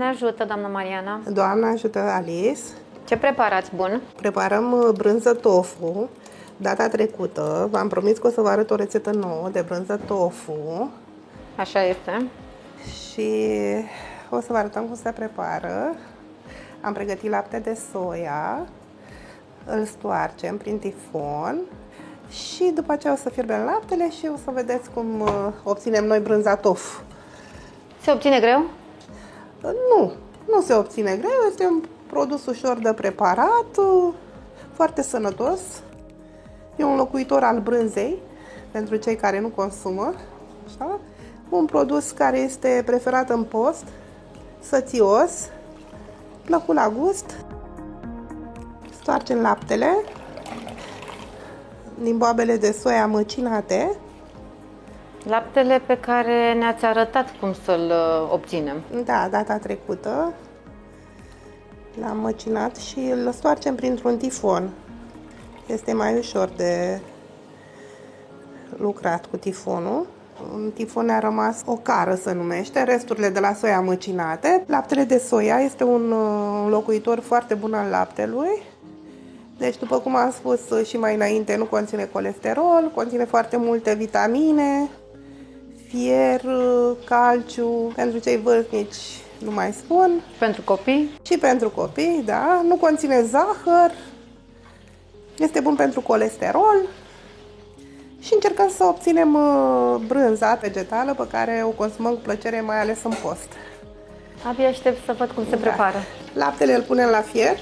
ajută, doamna Mariana. Doamna ajută, Alice. Ce preparați bun? Preparăm brânză tofu. Data trecută v-am promis că o să vă arăt o rețetă nouă de brânză tofu. Așa este. Și o să vă arătăm cum se prepară. Am pregătit lapte de soia. Îl stoarcem prin tifon. Și după aceea o să fierbem laptele și o să vedeți cum obținem noi brânza tofu. Se obține greu? Nu se obține greu, este un produs ușor de preparat, foarte sănătos. E un locuitor al brânzei pentru cei care nu consumă. Așa? Un produs care este preferat în post, sățios, plăcut la gust. Stoarcem laptele din boabele de soia măcinate. Laptele pe care ne-ați arătat cum să-l obținem. Da, data trecută l-am măcinat și îl stoarcem printr-un tifon. Este mai ușor de lucrat cu tifonul. În tifon ne-a rămas o cară, se numește, resturile de la soia măcinate. Laptele de soia este un înlocuitor foarte bun al laptelui. Deci, după cum am spus și mai înainte, nu conține colesterol, conține foarte multe vitamine, fier, calciu, pentru cei vârstnici nu mai spun. Pentru copii? Și pentru copii, da. Nu conține zahăr, este bun pentru colesterol și încercăm să obținem brânza vegetală pe care o consumăm cu plăcere, mai ales în post. Abia aștept să văd cum se prepară. Laptele îl punem la fiert.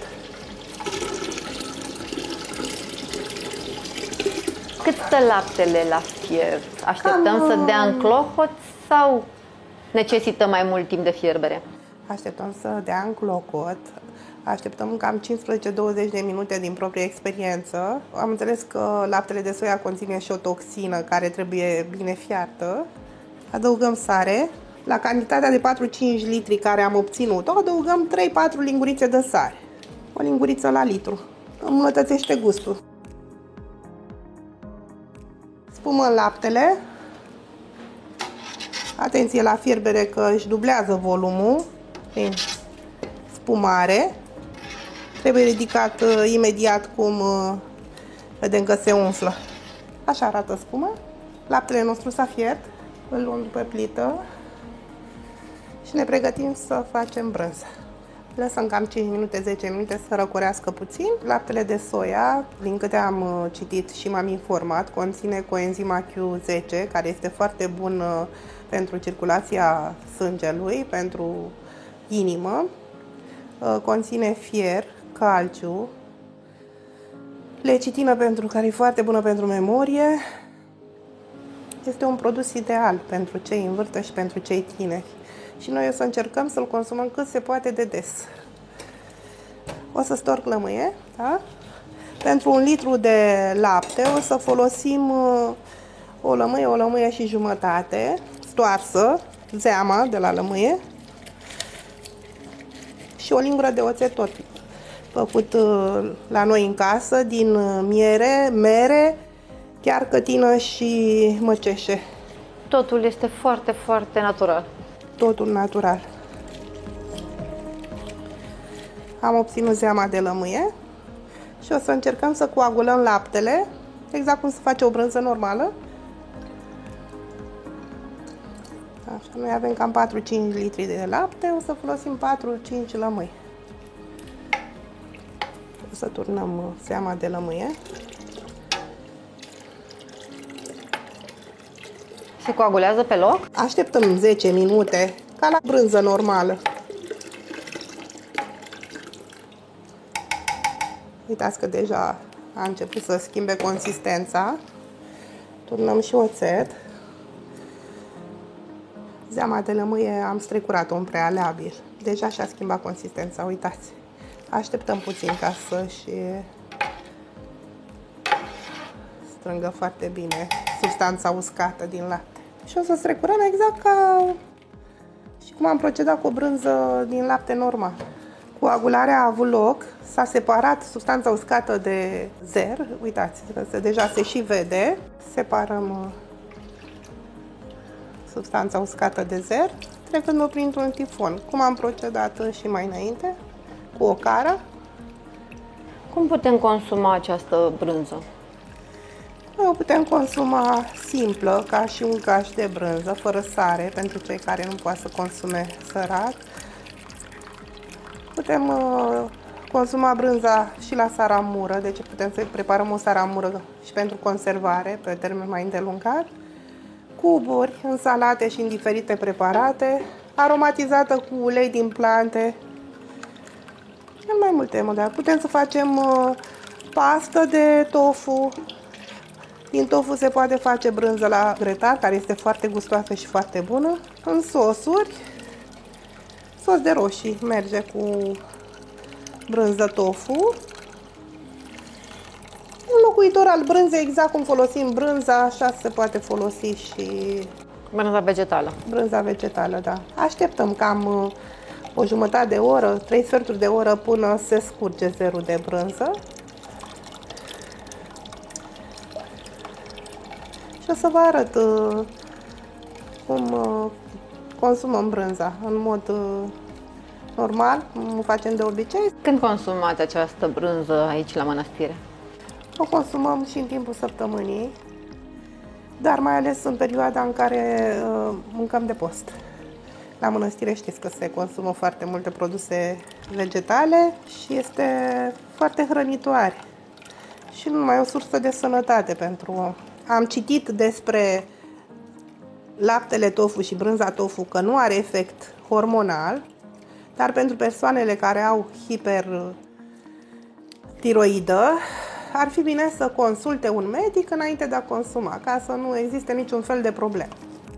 Cât stă laptele la fiert? Așteptăm să dea în clocot sau necesită mai mult timp de fierbere? Așteptăm să dea în clocot. Așteptăm cam 15-20 de minute din proprie experiență. Am înțeles că laptele de soia conține și o toxină care trebuie bine fiartă. Adăugăm sare. La cantitatea de 4-5 litri care am obținut-o, adăugăm 3-4 lingurițe de sare. O linguriță la litru. Îmbunătățește gustul. Spumăm laptele. Atenție la fierbere că își dublează volumul prin spumare. Trebuie ridicat imediat cum vedem că se umflă. Așa arată spuma. Laptele nostru s-a fiert. Îl luăm pe plită și ne pregătim să facem brânză. Lăsăm cam 5 minute, 10 minute să răcorească puțin. Laptele de soia, din câte am citit și m-am informat, conține coenzima Q10, care este foarte bun pentru circulația sângelui, pentru inimă. Conține fier, calciu, lecitină pentru care e foarte bună pentru memorie. Este un produs ideal pentru cei în vârstă și pentru cei tineri. Și noi o să încercăm să-l consumăm cât se poate de des. O să storc lămâie, da? Pentru 1 litru de lapte o să folosim o lămâie și jumătate, stoarsă, zeama de la lămâie, și o lingură de oțet tot făcut la noi în casă, din miere, mere, chiar cătină și măceșe. Totul este foarte, foarte natural. Totul natural. Am obținut zeama de lămâie și o să încercăm să coagulăm laptele, exact cum se face o brânză normală. Așa, noi avem cam 4-5 litri de lapte, o să folosim 4-5 lămâi. O să turnăm zeama de lămâie. Se coagulează pe loc? Așteptăm 10 minute, ca la brânză normală. Uitați că deja a început să schimbe consistența. Turnăm și oțet. Zeama de lămâie am strecurat-o în prealabil. Deja și-a schimbat consistența, uitați. Așteptăm puțin ca să-și strângă foarte bine substanța uscată din lapte. Și o să strecurăm exact ca și cum am procedat cu o brânză din lapte normal. Coagularea a avut loc, s-a separat substanța uscată de zer, uitați, deja se și vede. Separăm substanța uscată de zer. trecând-o printr-un tifon, cum am procedat și mai înainte, cu o cară. Cum putem consuma această brânză? Noi o putem consuma simplă, ca și un caș de brânză, fără sare, pentru cei care nu poate să consume sărac. Putem consuma brânza și la saramură, deci putem să preparăm o saramură și pentru conservare, pe termen mai îndelungat. Cuburi, în salate și în diferite preparate, aromatizată cu ulei din plante, în mai multe modele. Putem să facem pastă de tofu. Din tofu se poate face brânză la grătar, care este foarte gustoasă și foarte bună. În sosuri, sos de roșii merge cu brânză tofu. Înlocuitor al brânzei, exact cum folosim brânza, așa se poate folosi și Brânza vegetală. brânza vegetală, da. Așteptăm cam o jumătate de oră, 3 sferturi de oră până se scurge zerul de brânză. Și o să vă arăt cum consumăm brânza în mod normal, cum o facem de obicei. Când consumați această brânză aici la mănăstire? O consumăm și în timpul săptămânii, dar mai ales în perioada în care mâncăm de post. La mănăstire știți că se consumă foarte multe produse vegetale și este foarte hrănitoare. Și nu numai o sursă de sănătate pentru... Am citit despre laptele tofu și brânza tofu că nu are efect hormonal, dar pentru persoanele care au hipertiroidă ar fi bine să consulte un medic înainte de a consuma, ca să nu existe niciun fel de problemă.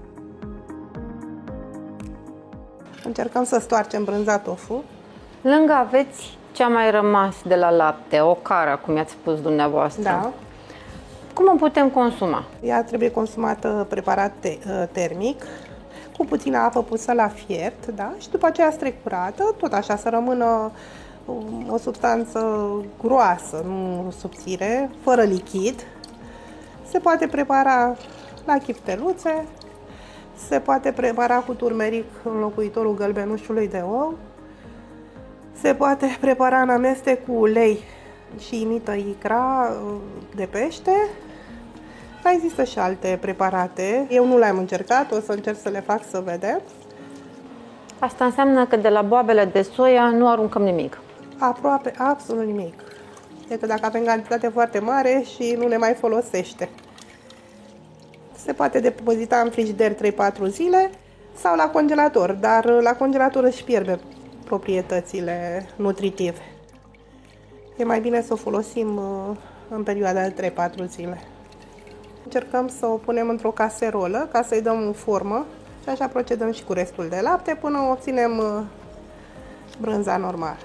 Încercăm să stoarcem brânza tofu. Lângă aveți ce a mai rămas de la lapte, o cară, cum i-ați spus dumneavoastră. Da. Cum o putem consuma? Ea trebuie consumată preparat termic, cu puțină apă pusă la fiert, da? Și după aceea strecurată, tot așa, să rămână o substanță groasă, nu subțire, fără lichid. Se poate prepara la chifteluțe, se poate prepara cu turmeric, înlocuitorul gălbenușului de ou, se poate prepara în amestec cu ulei și imită icra de pește. Mai există și alte preparate. Eu nu le-am încercat, o să încerc să le fac să vedem. Asta înseamnă că de la boabele de soia nu aruncăm nimic. Aproape absolut nimic. Decât dacă avem cantitate foarte mare și nu le mai folosește. Se poate depozita în frigider 3-4 zile sau la congelator, dar la congelator își pierde proprietățile nutritive. E mai bine să o folosim în perioada de 3-4 zile. Încercăm să o punem într-o caserolă ca să-i dăm formă și așa procedăm și cu restul de lapte până obținem brânza normală.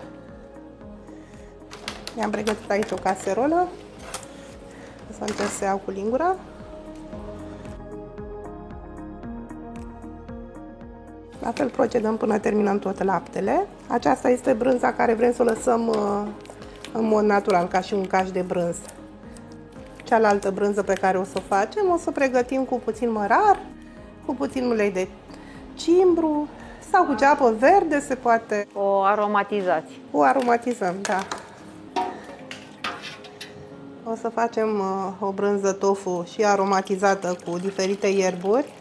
I-am pregătit aici o caserolă. O să încerc să iau cu lingura. La fel procedăm până terminăm tot laptele. Aceasta este brânza care vrem să o lăsăm în mod natural, ca și un caș de brânză. Cealaltă brânză pe care o să o facem, o să o pregătim cu puțin mărar, cu puțin ulei de cimbru sau cu ceapă verde se poate. O aromatizați. O aromatizăm, da. O să facem o brânză tofu și aromatizată cu diferite ierburi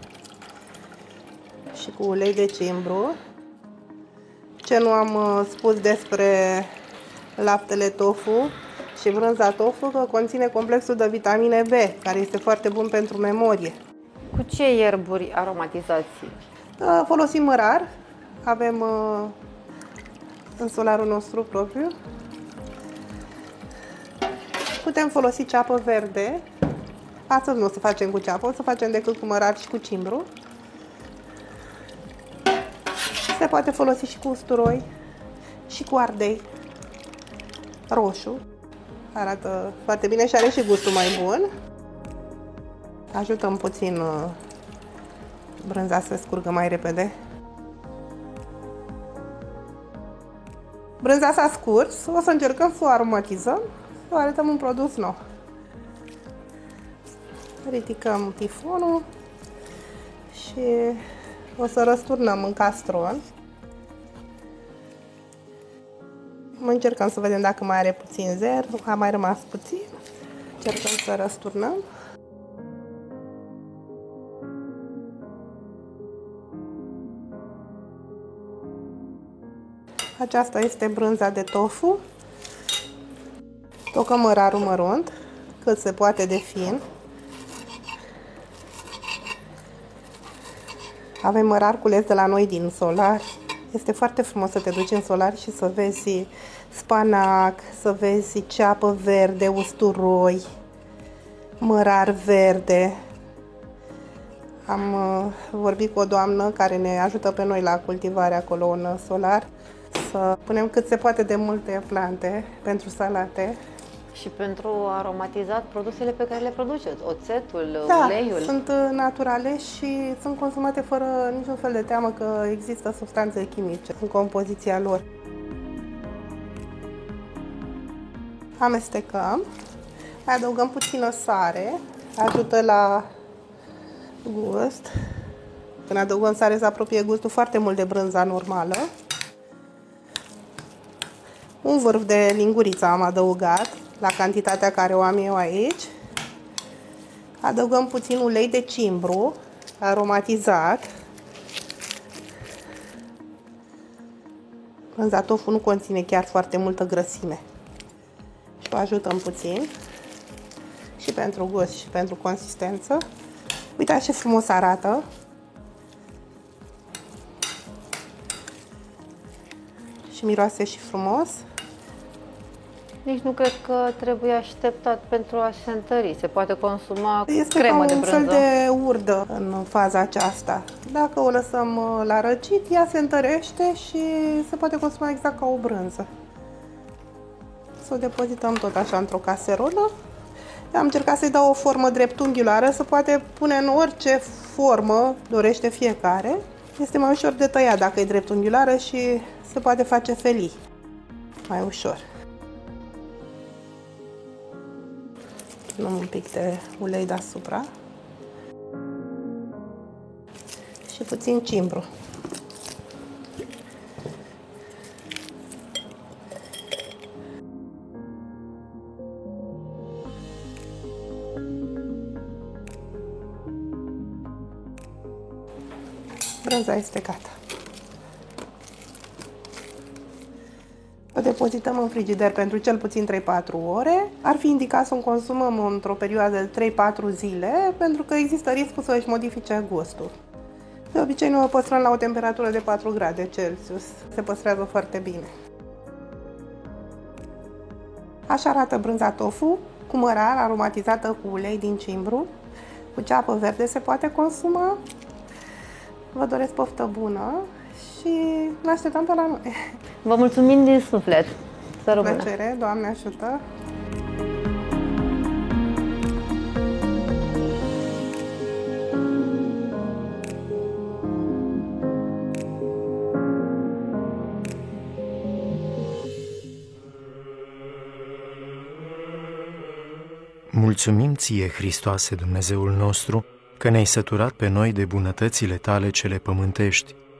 și cu ulei de cimbru. Ce nu am spus despre laptele tofu și brânza tofu, că conține complexul de vitamine B, care este foarte bun pentru memorie. Cu ce ierburi aromatizați? Folosim mărar, avem în solarul nostru propriu. Putem folosi ceapă verde. Astăzi nu o să facem cu ceapă, o să facem decât cu mărar și cu cimbru. Se poate folosi și cu usturoi și cu ardei roșu. Arată foarte bine și are și gustul mai bun. Ajutăm puțin brânza să scurgă mai repede. Brânza s-a scurs, o să încercăm să o aromatizăm, să o arătăm un produs nou. Ridicăm tifonul și O să răsturnăm în castron. Încercăm să vedem dacă mai are puțin zer. A mai rămas puțin. Încercăm să răsturnăm. Aceasta este brânza de tofu. Tocăm mărarul mărunt, cât se poate de fin. Avem mărar cules de la noi din Solar. Este foarte frumos să te duci în Solar și să vezi spanac, să vezi ceapă verde, usturoi, mărar verde. Am vorbit cu o doamnă care ne ajută pe noi la cultivare acolo în Solar, să punem cât se poate de multe plante pentru salate. Și pentru aromatizat produsele pe care le produceți, oțetul, da, uleiul? Sunt naturale și sunt consumate fără niciun fel de teamă că există substanțe chimice în compoziția lor. Amestecăm, mai adăugăm puțină sare, ajută la gust. Când adăugăm sare se apropie gustul foarte mult de brânza normală. Un vârf de linguriță am adăugat la cantitatea care o am eu aici. Adăugăm puțin ulei de cimbru aromatizat. Brânza tofu nu conține chiar foarte multă grăsime. Și o ajutăm puțin și pentru gust și pentru consistență. Uitați ce frumos arată. Și miroase și frumos. Nici nu cred că trebuie așteptat pentru a se întări. Se poate consuma este cremă de un brânză. fel de urdă în faza aceasta. Dacă o lăsăm la răcit, ea se întărește și se poate consuma exact ca o brânză. Să o depozităm tot așa într-o caserolă. Am încercat să-i dau o formă dreptunghiulară, se poate pune în orice formă dorește fiecare. Este mai ușor de tăiat dacă e dreptunghiulară și se poate face felii mai ușor. Turnăm un pic de ulei deasupra și puțin cimbru. Brânza este gata. O depozităm în frigider pentru cel puțin 3-4 ore. Ar fi indicat să o consumăm într-o perioadă de 3-4 zile, pentru că există riscul să își modifice gustul. De obicei noi o păstrăm la o temperatură de 4 grade Celsius. Se păstrează foarte bine. Așa arată brânza tofu, cu mărar aromatizată cu ulei din cimbru, cu ceapă verde se poate consuma. Vă doresc poftă bună și ne așteptăm pe la noi. Vă mulțumim din suflet. Să rămână. Plăcere, Doamne ajută! Mulțumim ție, Hristoase, Dumnezeul nostru, că ne-ai săturat pe noi de bunătățile tale cele pământești